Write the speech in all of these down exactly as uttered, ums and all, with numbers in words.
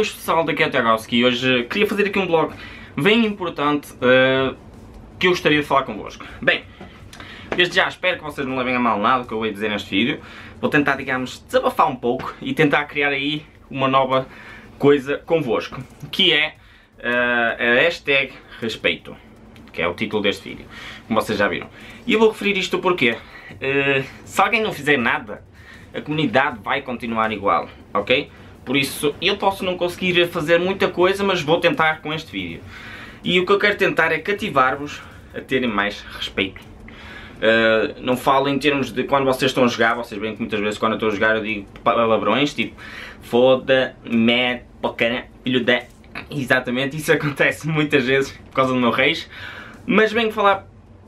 Boas pessoal, daqui é o Tarowski e hoje queria fazer aqui um vlog bem importante uh, que eu gostaria de falar convosco. Bem, desde já espero que vocês não levem a mal nada o que eu vou dizer neste vídeo. Vou tentar, digamos, desabafar um pouco e tentar criar aí uma nova coisa convosco, que é uh, a hashtag respeito, que é o título deste vídeo, como vocês já viram. E eu vou referir isto porque uh, se alguém não fizer nada, a comunidade vai continuar igual, ok? Por isso, eu posso não conseguir fazer muita coisa, mas vou tentar com este vídeo. E o que eu quero tentar é cativar-vos a terem mais respeito. Uh, não falo em termos de quando vocês estão a jogar, vocês veem que muitas vezes quando eu estou a jogar eu digo palavrões, tipo foda, mad, bacana, filho da... Exatamente, isso acontece muitas vezes por causa do meu reis. Mas venho falar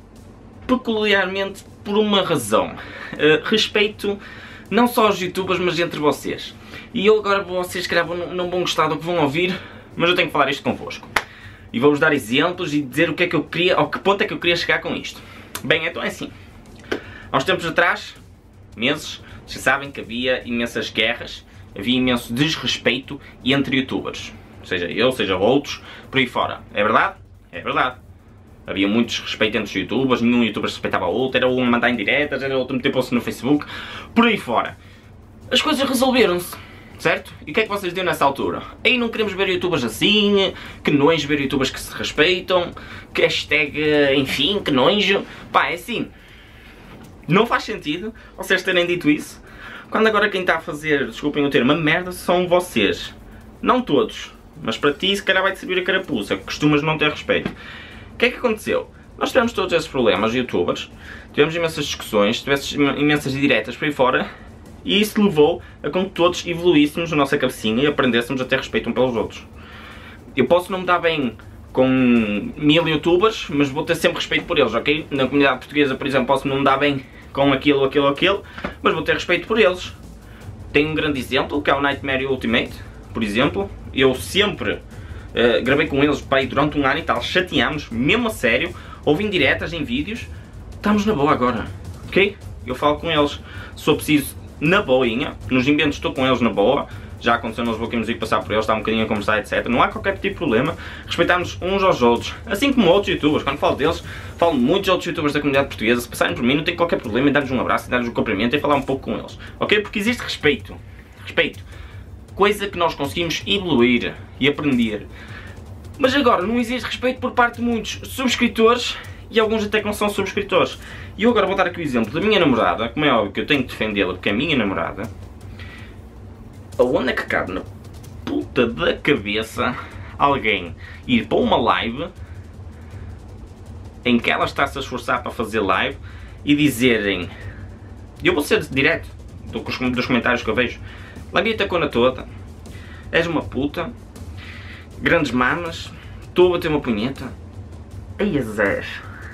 peculiarmente por uma razão. Uh, respeito não só aos youtubers, mas entre vocês. E eu agora, vocês se calhar não vão gostar do que vão ouvir, mas eu tenho que falar isto convosco. E vou-vos dar exemplos e dizer o que é que eu queria, ao que ponto é que eu queria chegar com isto. Bem, então é assim. Há uns tempos atrás, meses, vocês sabem que havia imensas guerras, havia imenso desrespeito entre youtubers. Seja eu, seja outros, por aí fora. É verdade? É verdade. Havia muito desrespeito entre os youtubers, nenhum youtuber se respeitava o outro, era um a mandar indiretas, era outro meter post no Facebook, por aí fora. As coisas resolveram-se, certo? E o que é que vocês diziam nessa altura? Aí não queremos ver youtubers assim, que nojo ver youtubers que se respeitam, que hashtag, enfim, que nojo. Pá, é assim, não faz sentido vocês terem dito isso, quando agora quem está a fazer, desculpem o termo, uma merda são vocês. Não todos, mas para ti se calhar vai-te servir a carapuça, que costumas não ter respeito. O que é que aconteceu? Nós tivemos todos esses problemas, youtubers, tivemos imensas discussões, tivemos imensas diretas por aí fora, e isso levou a com que todos evoluíssemos na nossa cabecinha e aprendêssemos a ter respeito uns pelos outros. Eu posso não me dar bem com mil youtubers, mas vou ter sempre respeito por eles, ok? Na comunidade portuguesa, por exemplo, posso não me dar bem com aquilo, aquilo, aquilo, mas vou ter respeito por eles. Tenho um grande exemplo, que é o Nightmare Ultimate, por exemplo. Eu sempre uh, gravei com eles pai, durante um ano e tal, chateámos, mesmo a sério, houve indiretas em vídeos, estamos na boa agora, ok? Eu falo com eles, se for preciso, na boinha, nos inventos estou com eles na boa, já aconteceu nos bloqueios e passar por eles, está um bocadinho a conversar, etcétera. Não há qualquer tipo de problema, respeitarmos uns aos outros, assim como outros youtubers. Quando falo deles, falo de muitos outros youtubers da comunidade portuguesa, se passarem por mim não tenho qualquer problema em dar-lhes um abraço, em dar-lhes um cumprimento e falar um pouco com eles, ok? Porque existe respeito, respeito, coisa que nós conseguimos evoluir e aprender. Mas agora, não existe respeito por parte de muitos subscritores e alguns até que não são subscritores. E eu agora vou dar aqui o exemplo da minha namorada, como é óbvio que eu tenho que defendê-la porque é a minha namorada. Aonde é que cabe na puta da cabeça alguém ir para uma live em que ela está-se a esforçar para fazer live e dizerem, eu vou ser direto dos comentários que eu vejo, Lamia-te a cona toda, és uma puta, grandes mamas, estou a bater uma punheta. Ei, Zé,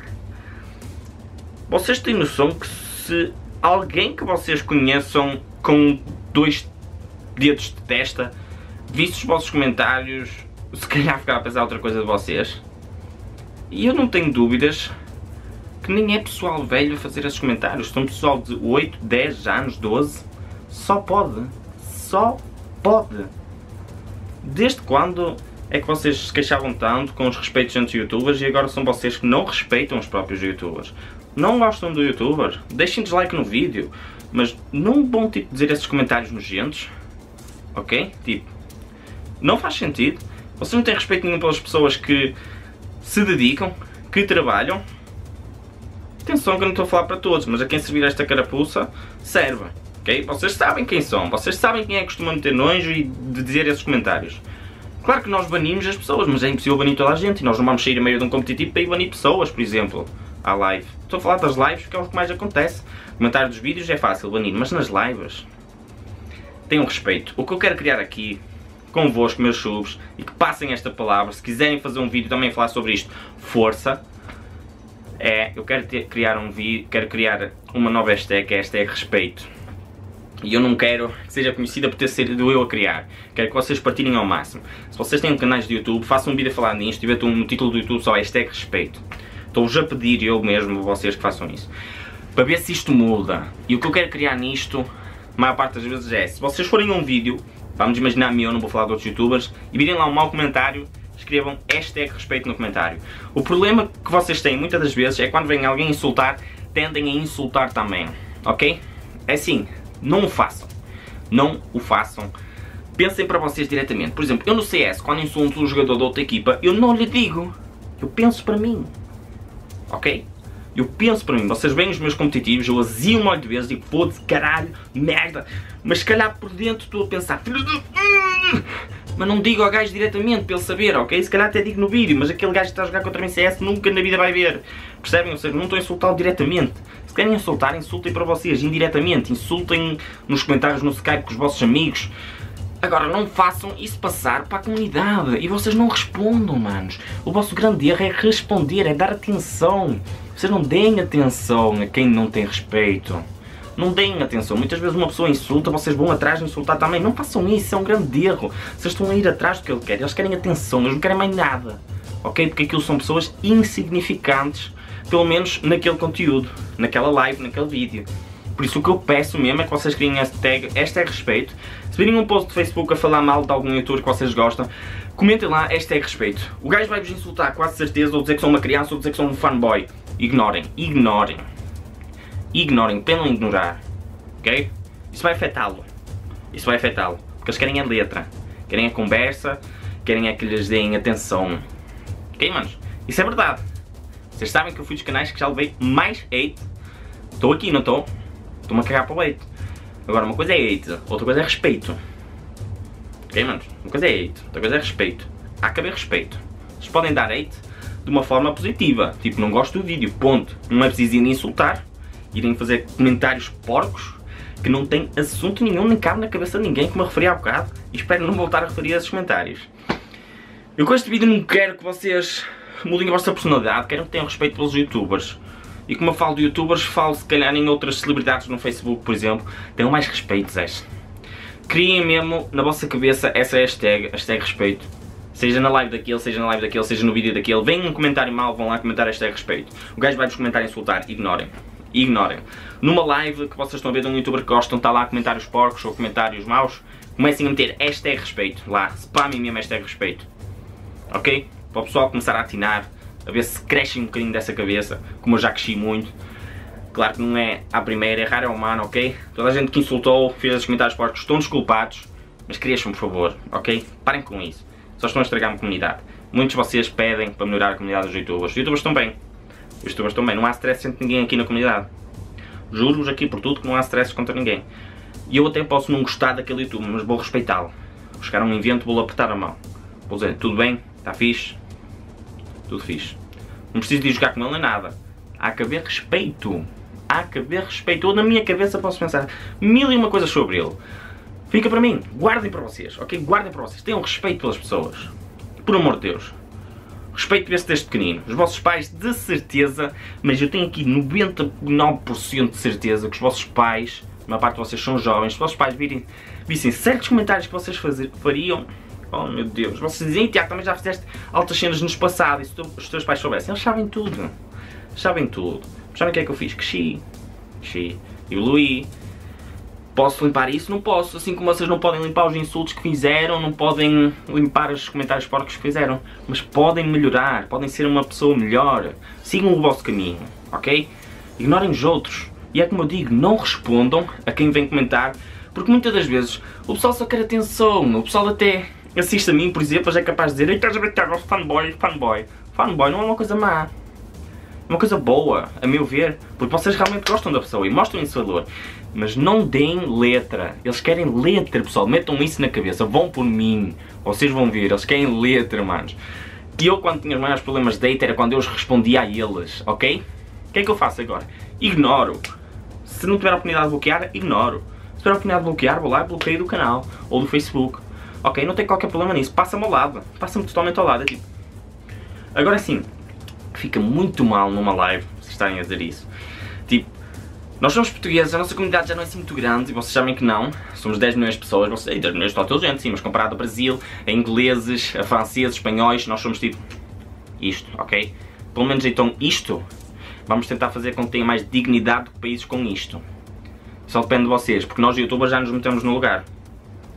vocês têm noção que se alguém que vocês conheçam com dois dedos de testa visse os vossos comentários, se calhar ficar a pensar outra coisa de vocês? E eu não tenho dúvidas que nem é pessoal velho a fazer esses comentários, são pessoal de oito, dez anos, doze, só pode, só pode. Desde quando é que vocês se queixavam tanto com os respeitos entre youtubers e agora são vocês que não respeitam os próprios youtubers? Não gostam do youtuber? Deixem dislike no vídeo, mas não vão tipo dizer esses comentários nojentos, ok? Tipo, não faz sentido. Vocês não têm respeito nenhum pelas pessoas que se dedicam, que trabalham. Atenção que eu não estou a falar para todos, mas a quem servir esta carapuça serve, ok? Vocês sabem quem são, vocês sabem quem é que costuma meter nojo e de dizer esses comentários. Claro que nós banimos as pessoas, mas é impossível banir toda a gente e nós não vamos sair a meio de um competitivo para ir banir pessoas, por exemplo, à live. Estou a falar das lives porque é o que mais acontece. Comentar dos vídeos é fácil banir, mas nas lives tenham respeito. O que eu quero criar aqui convosco, meus subs, e que passem esta palavra, se quiserem fazer um vídeo também falar sobre isto, força, é, eu quero ter, criar um vídeo, quero criar uma nova hashtag, que é a hashtag respeito. E eu não quero que seja conhecida por ter sido eu a criar. Quero que vocês partilhem ao máximo. Se vocês têm canais de YouTube, façam um vídeo a falar nisto e metam no título do YouTube só hashtag respeito. Estou-vos a pedir eu mesmo a vocês que façam isso, para ver se isto muda. E o que eu quero criar nisto, a maior parte das vezes é, se vocês forem a um vídeo vamos imaginar eu, não vou falar de outros youtubers, e virem lá um mau comentário, escrevam hashtag respeito no comentário. O problema que vocês têm muitas das vezes é quando vem alguém insultar, tendem a insultar também, ok? É assim, não o façam, não o façam. Pensem para vocês diretamente. Por exemplo, eu no C S, quando insulto um jogador de outra equipa, eu não lhe digo, eu penso para mim, ok? Eu penso para mim, vocês veem os meus competitivos, eu azio um molho de vezes, digo, foda-se, caralho, merda, mas se calhar por dentro estou a pensar, filho de... mas não digo ao gajo diretamente para ele saber, ok? Se calhar até digo no vídeo, mas aquele gajo que está a jogar contra mim C S nunca na vida vai ver, percebem? Ou seja, não estou a insultá-lo diretamente. Se querem insultar, insultem para vocês, indiretamente, insultem nos comentários no Skype com os vossos amigos. Agora, não façam isso passar para a comunidade e vocês não respondam, manos. O vosso grande erro é responder, é dar atenção. Vocês não deem atenção a quem não tem respeito. Não deem atenção. Muitas vezes uma pessoa insulta, vocês vão atrás de insultar também. Não façam isso, é um grande erro. Vocês estão a ir atrás do que ele quer. Eles querem atenção, eles não querem mais nada. Ok? Porque aquilo são pessoas insignificantes, pelo menos naquele conteúdo, naquela live, naquele vídeo. Por isso o que eu peço mesmo é que vocês criem hashtag, hashtag respeito. Se virem um post do Facebook a falar mal de algum youtuber que vocês gostam, comentem lá hashtag respeito. O gajo vai-vos insultar, quase certeza, ou dizer que são uma criança, ou dizer que são um fanboy. Ignorem, ignorem. Ignorem, pendam em ignorar. Ok? Isso vai afetá-lo. Isso vai afetá-lo. Porque eles querem a letra. Querem a conversa. Querem é que lhes deem atenção. Ok, manos? Isso é verdade. Vocês sabem que eu fui dos canais que já levei mais hate. Estou aqui, não estou? Estou-me a cagar para o hate. Agora, uma coisa é hate, outra coisa é respeito. Ok, manos? Uma coisa é hate, outra coisa é respeito. Há que haver respeito. Vocês podem dar hate de uma forma positiva. Tipo, não gosto do vídeo, ponto. Não é preciso irem insultar, irem fazer comentários porcos que não têm assunto nenhum, nem cabe na cabeça de ninguém, como eu referi há bocado. E espero não voltar a referir a esses comentários. Eu com este vídeo não quero que vocês mudem a vossa personalidade, quero que tenham respeito pelos youtubers. E como eu falo de youtubers, falo se calhar em outras celebridades no Facebook, por exemplo. Tenham mais respeito, Zé. Criem mesmo na vossa cabeça essa hashtag, hashtag respeito. Seja na live daquele, seja na live daquele, seja no vídeo daquele. Vem um comentário mau, vão lá comentar hashtag respeito. O gajo vai-vos comentar e insultar, ignorem. Ignorem. Numa live que vocês estão a ver de um youtuber que gostam, está lá comentários porcos ou comentários maus, comecem a meter hashtag respeito lá. Spamem mesmo hashtag respeito. Ok? Para o pessoal começar a atinar, a ver se cresce um bocadinho dessa cabeça, como eu já cresci muito. Claro que não é à primeira, errar é humano, ok? Toda a gente que insultou, fez esses comentários porcos, estão desculpados, mas cresçam, por favor, ok? Parem com isso, só estão a estragar a comunidade. Muitos de vocês pedem para melhorar a comunidade dos youtubers. Os youtubers estão bem, os youtubers estão bem, não há stress entre ninguém aqui na comunidade. Juro-vos aqui por tudo que não há stress contra ninguém. E eu até posso não gostar daquele youtuber, mas vou respeitá-lo. Vou chegar a um evento, vou-lhe apertar a mão. Vou dizer, tudo bem? Está fixe? Tudo fixe. Não preciso de ir jogar com ele nem nada. Há que haver respeito. Há que haver respeito. Eu na minha cabeça posso pensar mil e uma coisas sobre ele. Fica para mim. Guardem para vocês, ok? Guardem para vocês. Tenham respeito pelas pessoas. Por amor de Deus. Respeito esse desde pequenino. Os vossos pais, de certeza, mas eu tenho aqui noventa e nove por cento de certeza que os vossos pais, a maior parte de vocês são jovens, se os vossos pais virem, vissem certos comentários que vocês fazer, fariam, oh meu Deus, vocês dizem, Tiago, também já fizeste altas cenas nos passados, e se tu, os teus pais soubessem, eles sabem tudo. Eles sabem tudo. Sabem o que é que eu fiz? Cresci. Cresci. Evoluí. Posso limpar isso? Não posso. Assim como vocês não podem limpar os insultos que fizeram, não podem limpar os comentários porcos que fizeram. Mas podem melhorar, podem ser uma pessoa melhor. Sigam o vosso caminho, ok? Ignorem os outros. E é como eu digo, não respondam a quem vem comentar, porque muitas das vezes o pessoal só quer atenção. O pessoal até assiste a mim, por exemplo, já é capaz de dizer: ei, estás a ver, Tiago, fanboy, fanboy. Fanboy não é uma coisa má. É uma coisa boa, a meu ver, porque vocês realmente gostam da pessoa e mostram esse valor. Mas não deem letra. Eles querem letra, pessoal. Metam isso na cabeça. Vão por mim. Vocês vão ver. Eles querem letra, manos. E eu, quando tinha os maiores problemas de date, era quando eu os respondia a eles, ok? O que é que eu faço agora? Ignoro. Se não tiver a oportunidade de bloquear, ignoro. Se tiver a oportunidade de bloquear, vou lá e bloqueio do canal. Ou do Facebook. Ok? Não tem qualquer problema nisso. Passa-me ao lado. Passa-me totalmente ao lado. É tipo... Agora sim, fica muito mal numa live, vocês estarem a dizer isso. Tipo, nós somos portugueses, a nossa comunidade já não é assim muito grande, e vocês sabem que não. Somos dez milhões de pessoas, vocês, dez milhões de toda a gente, sim, mas comparado ao Brasil, a ingleses, a franceses, espanhóis, nós somos tipo isto, ok? Pelo menos então isto, vamos tentar fazer com que tenha mais dignidade do que países com isto. Só depende de vocês, porque nós youtubers já nos metemos no lugar.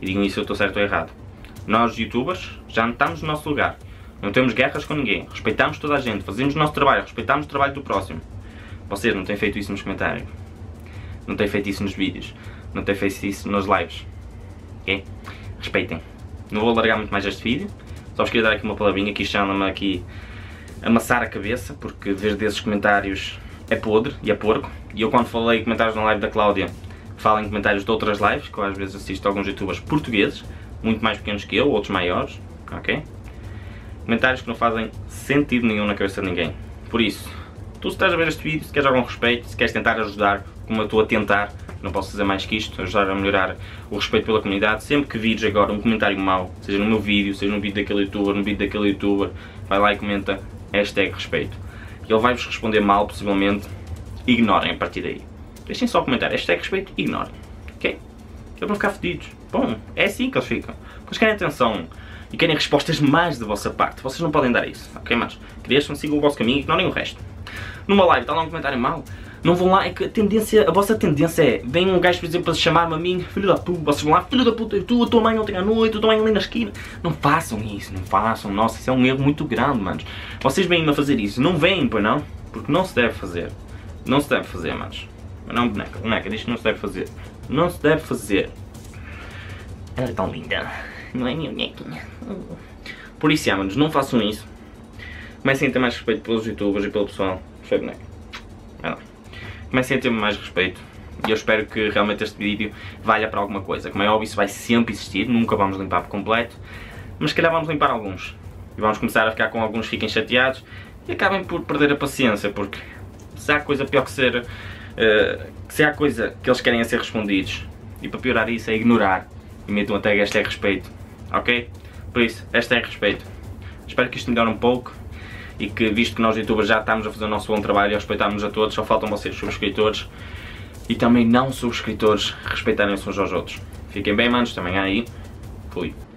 E digam isso se eu estou certo ou errado. Nós, youtubers, já não estamos no nosso lugar. Não temos guerras com ninguém. Respeitamos toda a gente. Fazemos o nosso trabalho. Respeitamos o trabalho do próximo. Vocês não têm feito isso nos comentários. Não têm feito isso nos vídeos. Não têm feito isso nas lives. Ok? Respeitem. Não vou alargar muito mais este vídeo. Só vos queria dar aqui uma palavrinha que isto já anda-me aqui a amassar a cabeça. Porque ver desses comentários é podre e é porco. E eu quando falei comentários na live da Cláudia, falo em comentários de outras lives, que eu às vezes assisto a alguns youtubers portugueses, muito mais pequenos que eu, outros maiores. Ok? Comentários que não fazem sentido nenhum na cabeça de ninguém. Por isso, tu se estás a ver este vídeo, se queres algum respeito, se queres tentar ajudar, como eu estou a tentar, não posso fazer mais que isto, ajudar a melhorar o respeito pela comunidade, sempre que vires agora um comentário mau, seja no meu vídeo, seja no vídeo daquele youtuber, no vídeo daquele youtuber, vai lá e comenta hashtag respeito. Ele vai-vos responder mal, possivelmente, ignorem a partir daí. Deixem só comentar hashtag respeito e ignorem. Ok? Eles vão ficar fedidos. Bom, é assim que eles ficam. Eles querem atenção e querem respostas mais da vossa parte. Vocês não podem dar isso, ok? Mas cresçam, sigam o vosso caminho e ignorem o resto. Numa live está lá um comentário mau, não vão lá, é que a tendência, a vossa tendência é, vem um gajo, por exemplo, a chamar-me a mim, filho da puta, vocês vão lá, filho da puta, tu, a tua mãe ontem à noite, a tua mãe ali na esquina. Não façam isso, não façam, nossa, isso é um erro muito grande, manos. Vocês vêm-me a fazer isso, não vêm, pois não? Porque não se deve fazer. Não se deve fazer, manos. Mas não, boneca, boneca, diz que não se deve fazer. Não se deve fazer. Ela é tão linda. Não é minha bonequinha. Por isso, já, manos, não façam isso. Comecem a ter mais respeito pelos youtubers e pelo pessoal. Foi boneca. Não. Comecem a ter mais respeito. E eu espero que realmente este vídeo valha para alguma coisa. Como é óbvio, isso vai sempre existir. Nunca vamos limpar por completo. Mas se calhar vamos limpar alguns. E vamos começar a ficar com alguns que fiquem chateados. E acabem por perder a paciência. Porque se há coisa pior que ser... Uh, se há coisa que eles querem é ser respondidos. E para piorar isso é ignorar. E metam até hashtag respeito. Ok? Por isso, hashtag respeito. Espero que isto melhore um pouco. E que, visto que nós youtubers já estamos a fazer o nosso bom trabalho e a respeitarmos a todos, só faltam vocês subscritores e também não subscritores respeitarem-se uns aos outros. Fiquem bem, manos, também aí. Fui.